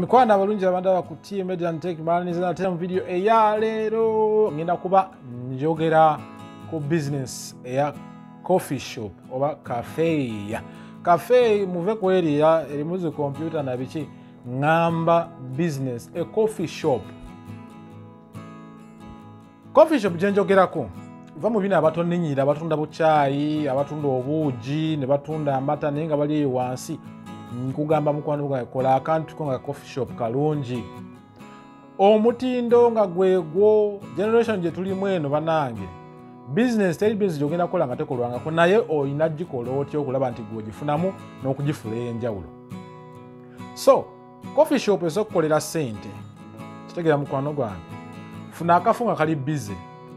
Bamikwanda abalungi abandala ku Team Media and Tech balaniza tena mu video eya leero ngenda kuba njogera ku business eya coffee shop oba cafe. Cafe muve kweriya erimuzi computer na biki ngamba business a coffee shop. Coffee shop gyenjogerako va mu bina abatonnenyira abatunda buchaayi abatunda obuugi ne batunda amata naye nga bali wansi nkugamba mukwano gwa kola akantu ko nga coffee shop kalungi omutindo nga gwegwo generation gye tulimu eno banange business teri business jogenda kola nga tekolwanga ko naye oyina gikola otyo okulaba nti gwogifunamu n'okugifula enjawulo. So coffee shop ezokukolera sente kitegera mukwano gwange funa akafu nga kali busy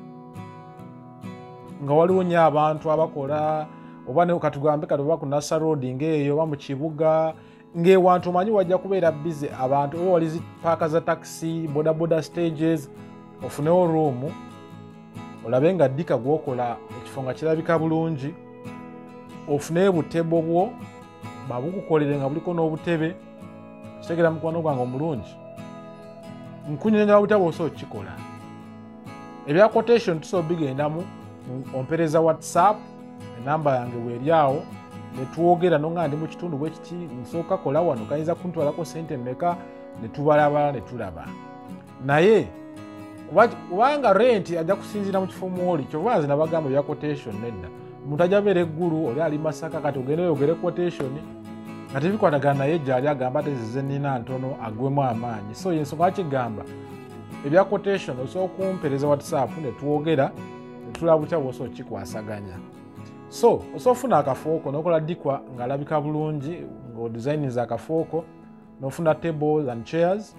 nga waliwo nnyo abantu abakola oba ne katugambe katoba ku Nasa Road ng'eyo oba mu kibuga ng'ewantu manyi wajja kubeera busy abantu oba wali paaka za taxi boda stages ofunewo room olabe nga ddika gwokola ekifo nga kirabika bulungi ofuneyo butebo bwo babukukolere nga buliko n'obutebe kitegera mukwano gwange omulungi nkunyenya butabo so kikola ebya quotation tuso bigendamu ompereza WhatsApp enamba yange weeryawo netwogera nonga ndi mu kitundu bwe kiti nsooka kola wano kayinza kuntwalako sente mmeka ne tubalabala ne tulaba naye kubanga rent ajja kusinzira mu kifo mwoli kyova nze nabagamba ebya quotation nedda omuntu ajja beera eggulu oli ali Masaka kati ogende oyogere quotation nga tebikwatagana naye gyali agamba tezize nina ntono agwemu amaanyi so yensonga kigamba ebya quotation osobola kumpereza WhatsApp ne twogera ne tulaba butya bw'osobola kikwasaganya. So osofuna akafooko nokola dikwa ngalabika bulungi ngo designs akafooko nofuna tables and chairs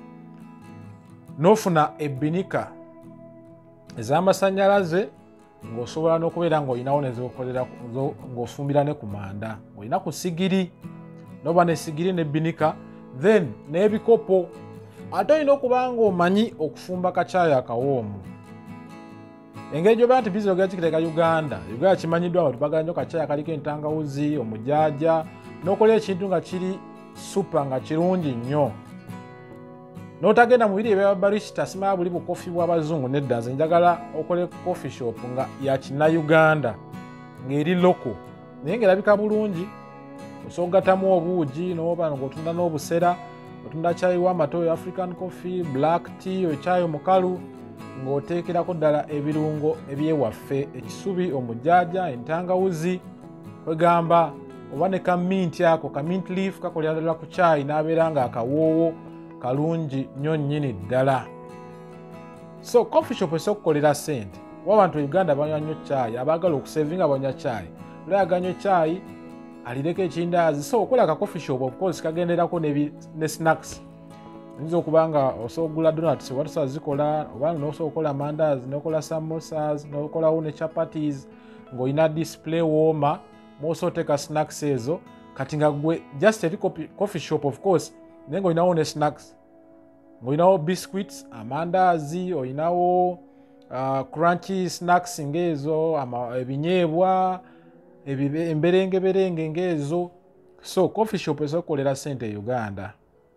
nofuna ebinika ez'amasanyalaze ng'osobola n'okubeera ng'olinawo nezokolera ng'ofumbira ne ku manda olina ku sigiri noba ne sigiri n'ebinika then n'ebikopo ate olina okuba ng'omanyi okufumba kacaayi akawoomu. Engeri gyoba nti bizinesi ogera kikireka Uganda kimanyiddwa abantu bagala nnyo kacaayi akaliko entangawuzi omujaaja n'okola ekintu nga kiri supa nga kirungi nnyo n'otagenda mu biri ebya barista simala buli bukofi bw'abazungu nedda nze njagala okole coffee shop nga ya Kinnayuganda ng'eri loko naye ng'erabika bulungi osobola okugattamu obuugi n'oba ng'otunda n'obusera otunda caayi w'amatoyo African coffee black tea caayi omukalu ng'oteekerako ddala ebirungo ebyewaffe ekisubi omujaaja entangawuzi kwegamba oba ne kamint ako kamint leaf kakolera ddala ku caayi n'abeera nga akawoowo kalungi nnyo nnyini ddala. So coffee shop esobola okukolera ssente wa abantu Uganda banywa nnyo caayi abaagala okusevinga banywa caayi olayaga nnyo caayi alireko ekindaazi so okola aka coffee shop of course kagenderako ne snacks nzo kubanga osogula donuts watusa zikola obana nosobola okola mandaazi nokola samosas nokola ne chapatis ng'olina display wooma mw'osooteka snacks ezo kati nga gwe just a coffee shop of course naye ng'olinawo ne snacks ng'olinawo biscuits amandaazi olinawo crunchy snacks ng'ezo ebinyeebwa emberengeberenge ng'ezo so coffee shop esobola okukolera ssente e Uganda.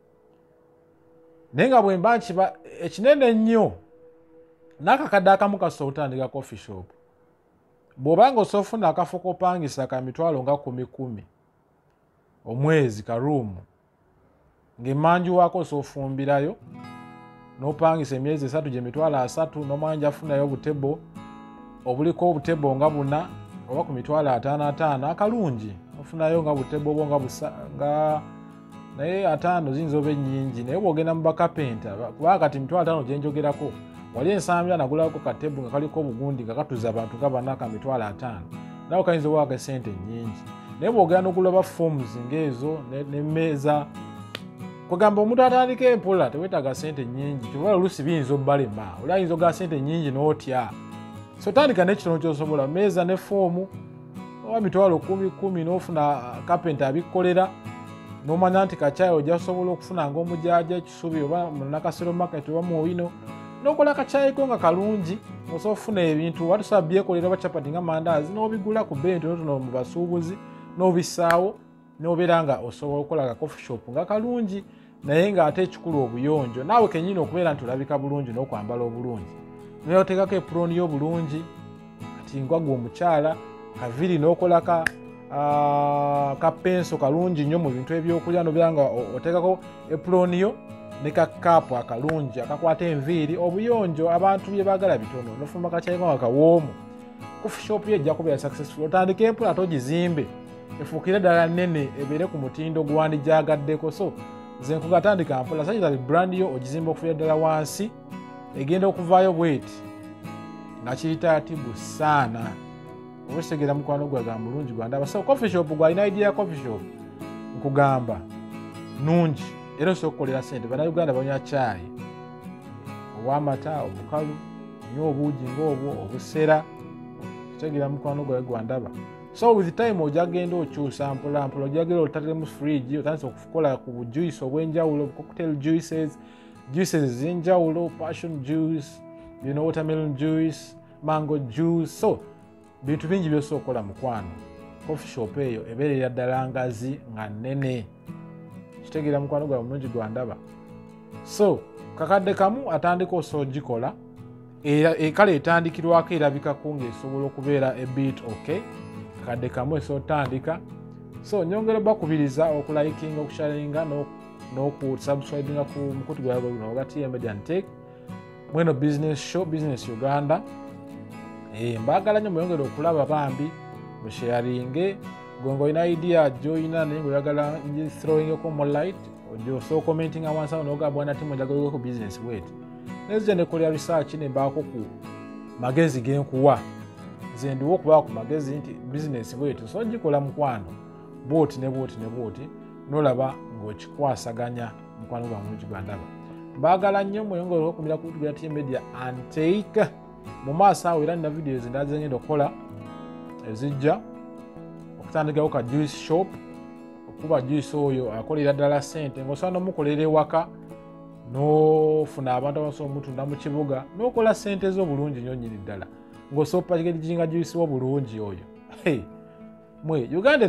Naye nga bwe mba nkiba ekinene nnyo n'akakadde akamu kasobola otandika coffee shop bw'obanga osobola ofuna akafo kopangisa ka mitwalo nga 10 omwezi ka room ng'emmanju waako osobola ofumbirayo n'opangisa emyezi 3 gye mitwalo 3 n'omwanja afunayo obutebo obuliko obutebo nga 4 oba ku mitwalo 5 akalungi ofunayo nga butebo bwo nga naye 5 ziyinza oba ennyingi naye bw'ogenda mu bakapenta kubanga kati mitwalo 5 gye njogerako wali ensambya nagulako katebo nga kaliko obugundi nga katuza abantu nga 4 ka mitwalo 5 nawe kayinza obwako esente nnyingi naye bw'ogenda n'ogula ba forms ng'ezo n'emmeeza kwegamba omuntu atandika empola teweetaaga sente nnyingi kyova oluusi biyinza obbalema oli ayinza ogala sente nnyingi n'otya so tandika n'ekitono ky'osobola mmeeza ne foomu oba mitwalo 10 n'ofuna kapenta abikkolera n'omanya nti kacaayi ojja kusobola okufuna ng'omujaaja ekisubi oba mu Nakasero market oba mu Owino n'okola kacaayi ko nga kalungi osobola okufuna ebintu watusobola byekolera oba chapati nga mandaazi n'obigula ku bbeeyi ntonotono mu basuubuzi n'obissaawo n'obeera nga osobola okukola ka coffee shop nga kalungi naye ng'ate ekikulu obuyonjo naawe kennyini okubeera nti olabika bulungi n'okwambala obulungi naye oteekako epuloni yo bulungi kati ngwagwa omukyala kaviri n'okola kapenso kalungi nnyo mu bintu ebyokulya nobeera nga oteekako epuloni yo ne kakaapu akalungi akakwata enviiri obuyonjo abantu bye baagala bitono nofumba kakyayiko nga kawoomu coffee shop ye ejja kubeera successful otandika empula togizimbe efuukire ddala nnene ebeere ku mutindo gwandijagaddeko so nze nkugatandika mpola sakitali brand yo ogizimba okufiira ddala wansi egenda okuvaayo bweti nga kiritaatibu saana oba kitegeera mukwano gwagamba mulungi gwandaba so coffee shop gwalina idea ya coffee shop nkugamba nungi era osobola okukolera sente bannayuganda banywa caayi obwamata obukalu nyo obuugi ng'obwo obusera kitegeera mukwano gwawe gwandaba so with time ojagenda okyusa mpolampola ojagenda otatire mu fridge otandise okukola ku bujuice obw'enjawulo cocktail juices ez'enjawulo passion juice watermelon juice mango juice so bintu bingi by'osobola okukola mukwano coffee shop eyo ebeerera ddala ngazi nga nnene kitegeera mukwano gwawe mulungi gwandaba so kakadde kamu atandika osobola ogikola era kale etandikirwako erabikako ng'esobola okubeera ebit okay kakadde kamu esobola otandika so nyongera bakubiriza okulikinga okusharinga n'okusubscribinga ku mukutu gwawe guno oga TM Media and Tech mweno business show business Uganda mbagala nnyo muyongere okulaba bambi musharinge gongo ina idea joina naye ngoyagala nji throwing ko more light ojo so commenting awansa onoga bwana timu njagala ku business wet neze ne kolia research ne mbako ku magezi genkuwa nze ndiwo kuba ku magezi nti business wet so njikola mukwano boti nolaba ng'okikwasaganya mukwano gwa mulungi gwandaba mbagala nnyo muyongere okumira ku kutu gwa TM Media and Tech mu maaso awo era nina videos ndaze ngenda okukola ezijja okutandikawo ka juice shop okuba juice oyo akolera ddala ssente ng'osobola n'omukolera ewaka n'ofuna abantu abasobola omutunda mu kibuga n'okola ssente zo bulungi nnyo nnyini ddala ng'osobola packaging juice wo bulungi oyo mwe Uganda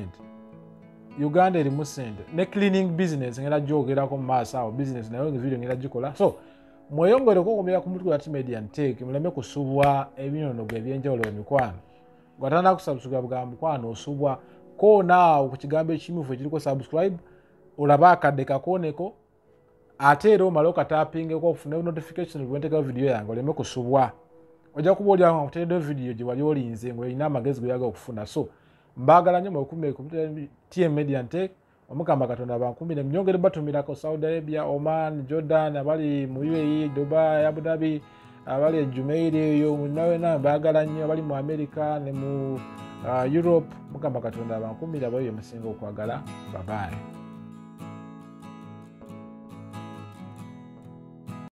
erimu ssente ne cleaning business ngenda gyogerako mu maaso awo business nayo video ngenda gikola so mweyongereko okumira ku mutwe gwa TM Media and Tech muleme kusubwa ebinono ebyenjawulo emikwano gwatandika kusubscribe bwa mukwano osubwa ko naawo ku kigambo ekimyufu ekiriko subscribe olaba akadde kakoneko ate era omala okatapingeko ofune notification bwentekawo video yange oleme kusubwa ojja kuba oli awo kutereddeyo video gye wali olinze ng'olina amagezi ge oyagala okufuna so mbagala nnyo mwekumbire ku TM Media and Tech omukamba katonda bankumbire mnyongere batumirako Saudi Arabia, Oman, Jordan, abali mu UAE, Dubai, Abu Dhabi, abali Jumeirah yo nawe na bagala nnyo abali mu America ne mu Europe mukamba katonda bankumbire abayo musinga okwagala bye bye